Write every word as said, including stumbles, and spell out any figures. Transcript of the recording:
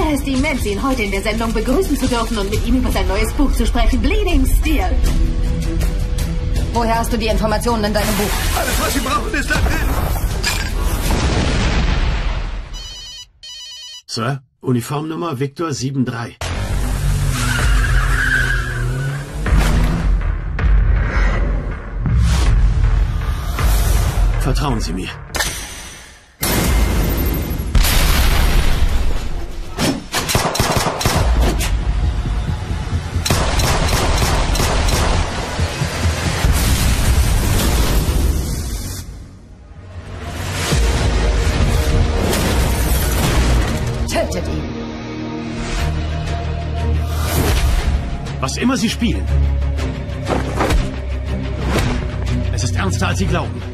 Es ist immens, ihn heute in der Sendung begrüßen zu dürfen und mit ihm über sein neues Buch zu sprechen. Bleeding Steel. Woher hast du die Informationen in deinem Buch? Alles, was Sie brauchen, ist da drin. Sir, Uniformnummer Victor sieben drei. Vertrauen Sie mir. Tötet ihn. Was immer Sie spielen. Es ist ernster, als Sie glauben.